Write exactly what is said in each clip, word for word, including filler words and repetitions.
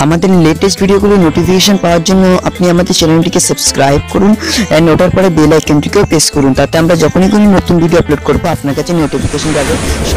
আমাদের লেটেস্ট ভিডিওগুলো নোটিফিকেশন পাওয়ার জন্য আপনি আমাদের চ্যানেলটিকে সাবস্ক্রাইব করুন এন্ড ওটার পরে বেল আইকনটিকেও প্রেস করুন, তাতে আমরা যখনই কোনো নতুন ভিডিও আপলোড করব আপনার কাছে নোটিফিকেশন যাবে।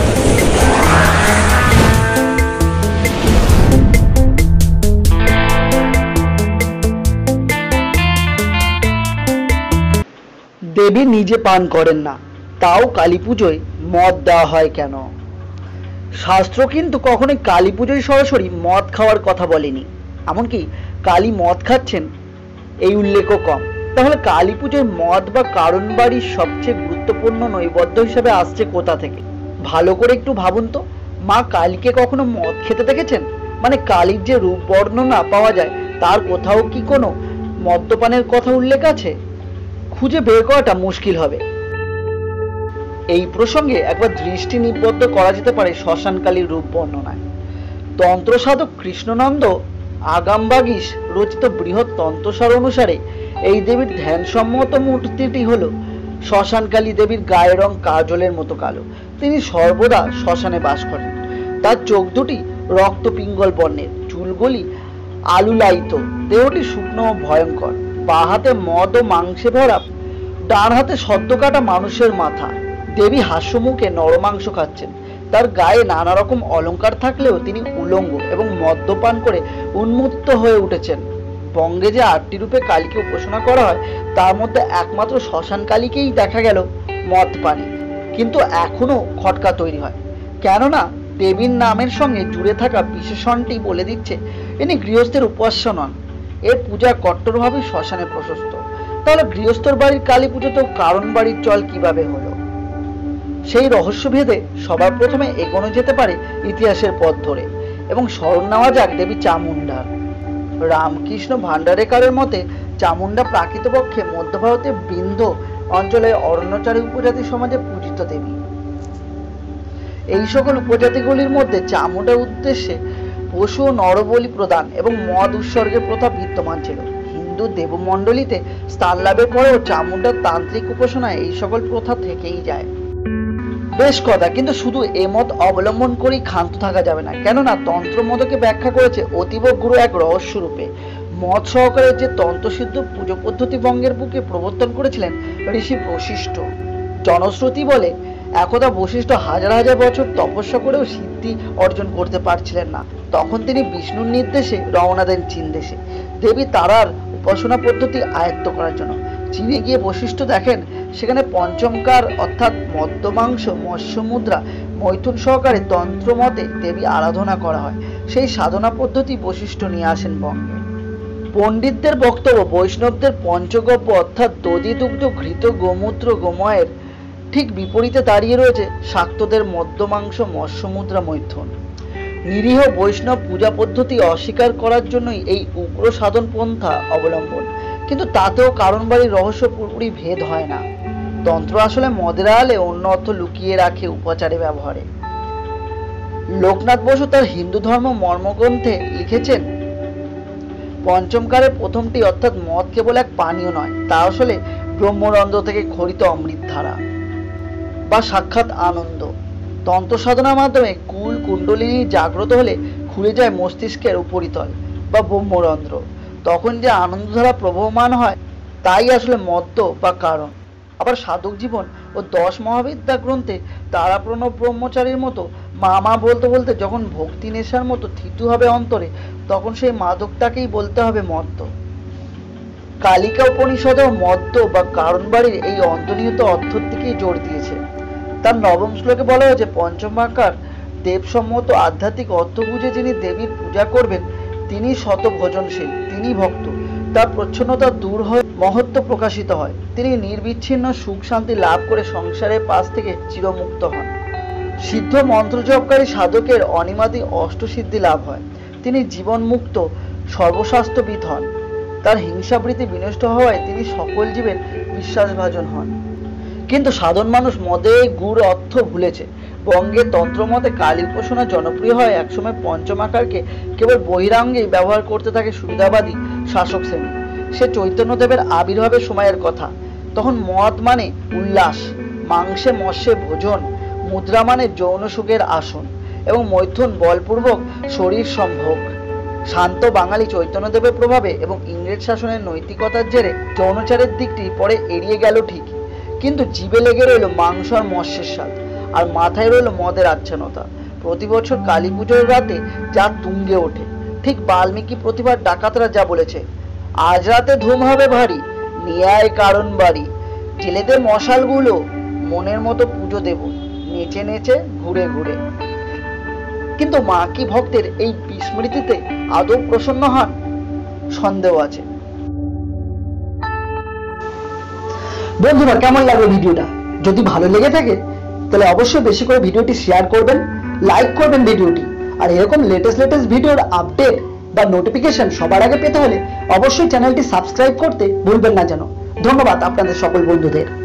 দেবী নিজে পান করেন না, তাও কালী পুজোয় মদ দেওয়া হয় কেন? শাস্ত্র কিন্তু কখনোই কালী পুজোয় সরাসরি মদ খাওয়ার কথা বলেনি, এমনকি কালী মদ খাচ্ছেন এই উল্লেখও কম। তাহলে কালী পুজোয় মদ বা কারণ বাড়ির সবচেয়ে গুরুত্বপূর্ণ নৈবেদ্য হিসেবে আসছে কোথা থেকে? ভালো করে একটু ভাবুন তো, মা কালীকে কখনো মদ খেতে দেখেছেন? মানে কালীর যে রূপ বর্ণনা পাওয়া যায় তার কোথাও কি কোনো মদ্যপানের কথা উল্লেখ আছে? খুঁজে বের করাটা মুশকিল হবে। এই প্রসঙ্গে একবার দৃষ্টি নিবদ্ধ করা যেতে পারে শ্মশানকালীর রূপ বর্ণনায়। তন্ত্র সাধক কৃষ্ণনন্দ আগামবাগীশ রচিত বৃহৎ তন্ত্রসার অনুসারে এই দেবীর ধ্যানসম্মত মূর্তিটি হল শ্মশানকালী দেবীর গায়ের রং কাজলের মতো কালো। তিনি সর্বদা শ্মশানে বাস করেন। তার চোখ দুটি রক্ত পিঙ্গল বর্ণের, চুলগুলি আলুলায়িত, দেহটি শুকনো ও ভয়ঙ্কর। বা হাতে মদ ও মাংসে ভরা, ডান হাতে সদ্য কাটা মানুষের মাথা। দেবী হাস্যমুখে নরমাংস খাচ্ছেন। তার গায়ে নানা রকম অলংকার থাকলেও তিনি উলঙ্গ এবং মদ্যপান করে উন্মত্ত হয়ে উঠেছেন। বঙ্গে যে আটটি রূপে কালীকে উপাসনা করা হয় তার মধ্যে একমাত্র শ্মশান কালীকেই দেখা গেল মদ পানে। কিন্তু এখনো খটকা তৈরি হয়, কেননা দেবীর নামের সঙ্গে জুড়ে থাকা বিশেষণটি বলে দিচ্ছে ইনি গৃহস্থের উপাস্য নন। এর পূজা কট্টরভাবে শ্মশানে প্রশস্ত। তাহলে গৃহস্থর বাড়ির কালী পুজোতেও কারণ বাড়ির চল কিভাবে হলো? সেই রহস্য ভেদে সবার প্রথমে এগোনো যেতে পারে ইতিহাসের পথ ধরে এবং স্মরণ নেওয়া যাক দেবী চামুন্ডার। রামকৃষ্ণ ভান্ডারেকারের মতে চামুন্ডা প্রকৃতপক্ষে মধ্য ভারতের বিন্ধ্য অঞ্চলে অরণ্যচারী উপজাতি সমাজে পূজিত দেবী। এই সকল উপজাতিগুলির মধ্যে চামুন্ডার উদ্দেশ্যে পশু ও নরবলি প্রদান এবং মদ উৎসর্গের প্রথা বিদ্যমান ছিল। হিন্দু দেবমণ্ডলীতে স্থান লাভের পরেও চামুন্ডার তান্ত্রিক উপাসনায় এই সকল প্রথা থেকেই যায়। বেশ কথা, কিন্তু শুধু এ মত অবলম্বন করেই ক্ষান্ত থাকা যাবে না, কেননা তন্ত্র মদকে ব্যাখ্যা করেছে অতীব গুরু এক রহস্য রূপে। মদ সহকারে যে তন্ত্রসিদ্ধ পুজো পদ্ধতি বঙ্গের বুকে প্রবর্তন করেছিলেন ঋষি বশিষ্ঠ। জনশ্রুতি বলে একদা বশিষ্ঠ হাজার হাজার বছর তপস্যা করেও সিদ্ধি অর্জন করতে পারছিলেন না। তখন তিনি বিষ্ণুর নির্দেশে রওনা দেন চীন দেশে দেবী তারার উপাসনা পদ্ধতি আয়ত্ত করার জন্য। চীনে গিয়ে বশিষ্ঠ দেখেন সেখানে পঞ্চমকার অর্থাৎ মদ্যমাংস, মৎস্য মুদ্রা, মৈথুন সহকারে তন্ত্র মতে দেবী আরাধনা করা হয়। সেই সাধনা পদ্ধতি বশিষ্ঠ নিয়ে আসেন বঙ্গে। পণ্ডিতদের বক্তব্য বৈষ্ণবদের পঞ্চগব্য অর্থাৎ দধি দুগ্ধ ঘৃত গোমূত্র গোময়ের ঠিক বিপরীতে দাঁড়িয়ে রয়েছে শাক্তদের মদ্যমাংস, মৎস্য মুদ্রা, মৈথুন। নিরীহ বৈষ্ণব পূজা পদ্ধতি অস্বীকার করার জন্যই এই উগ্র সাধন পন্থা অবলম্বন। কিন্তু তাতেও কারণ বাড়ির রহস্য পুরোপুরি ভেদ হয় না। তন্ত্র আসলে মদের আড়ালে অন্য অর্থ লুকিয়ে রাখে উপাচারে ব্যবহারে। লোকনাথ বসু তার হিন্দু ধর্ম মর্মগ্রন্থে লিখেছেন, পঞ্চমকারের প্রথমটি অর্থাৎ মদ কেবল এক পানীয় নয়, তা আসলে ব্রহ্মরন্ধ্র থেকে খরিত অমৃত ধারা বা সাক্ষাৎ আনন্দ। তন্ত্র সাধনার মাধ্যমে কুল কুণ্ডলিনী জাগ্রত হলে খুলে যায় মস্তিষ্কের উপরিতল বা ব্রহ্মরন্ধ্র। তখন যে আনন্দধারা প্রবহমান হয় তাই আসলে মদ্য বা কারণ। আবার সাধক জীবন ও দশ মহাবিদ্যা গ্রন্থে তারা প্রণব ব্রহ্মচারীর মতো মা মা বলতে বলতে যখন ভক্তি নেশার মতো থিতু হবে অন্তরে, তখন সেই মাদকটাকেই বলতে হবে মদ্য। কালিকা উপনিষদেও মদ্য বা কারণ বাড়ির এই অন্তর্নিহিত অর্থের দিকেই জোর দিয়েছে। তার নবম শ্লোকে বলা হয়েছে, পঞ্চমাকার দেবসম্মত আধ্যাত্মিক অর্থ বুঝে যিনি দেবীর পূজা করবেন তিনি শত ভোজনশীল, তিনি ভক্ত, তার প্রচ্ছন্নতা দূর হয়ে মহত্ব প্রকাশিত হয়, তিনি নির্বিচ্ছিন্ন সুখ শান্তি লাভ করে সংসারের পাশ থেকে চিরমুক্ত হন। সিদ্ধ মন্ত্রজপকারী সাধকের অনিমাদি অষ্টসিদ্ধি লাভ হয়, তিনি জীবন মুক্ত সর্বস্বাস্থ্যবিদ হন, তার হিংসাবৃত্তি বিনষ্ট হওয়ায় তিনি সকল জীবের বিশ্বাসভাজন হন। কিন্তু সাধারণ মানুষ মদে গুড় অর্থ ভুলেছে। বঙ্গে তন্ত্রমতে কালী উপাসনা জনপ্রিয় হয় একসময় পঞ্চমাকারকে কেবল বহিরাঙ্গেই ব্যবহার করতে থাকে সুবিধাবাদী শাসক শ্রেণী। সে চৈতন্যদেবের আবির্ভাবের সময়ের কথা। তখন মদ মানে উল্লাস, মাংসে মৎস্যে ভোজন, মুদ্রা মানে যৌন সুখের আসন এবং মৈথুন বলপূর্বক শরীর সম্ভোগ। শান্ত বাঙালি চৈতন্যদেবের প্রভাবে এবং ইংরেজ শাসনের নৈতিকতার জেরে যৌনাচারের দিকটি পরে এড়িয়ে গেল ঠিকই, কিন্তু জিভে লেগে রইল মাংস আর মৎস্যের স্বাদ, আর মাথায় রইল মদের আচ্ছন্নতা। প্রতি বছর কালী পুজোর রাতে যা তুঙ্গে ওঠে, ঠিক বাল্মীকি প্রতিভার ডাকাতরা যা বলেছে, আজ রাতে ধুম হবে ভারী, নিয়ে আয় কারণ বাড়ি, জেলেদের মশালগুলো মনের মতো পুজো দেব, নেচে নেচে ঘুরে ঘুরে। কিন্তু মা কি ভক্তের এই বিস্মৃতিতে আদৌ প্রসন্ন হন? সন্দেহ আছে। বন্ধুরা, কেমন লাগলো ভিডিওটা? যদি ভালো লেগে থাকে তাহলে অবশ্যই বেশি করে ভিডিওটি শেয়ার করবেন, লাইক করবেন ভিডিওটি, আর এরকম লেটেস্ট লেটেস্ট ভিডিওর আপডেট বা নোটিফিকেশন সবার আগে পেতে হলে অবশ্যই চ্যানেলটি সাবস্ক্রাইব করতে ভুলবেন না যেন। ধন্যবাদ আপনাদের সকল বন্ধুদের।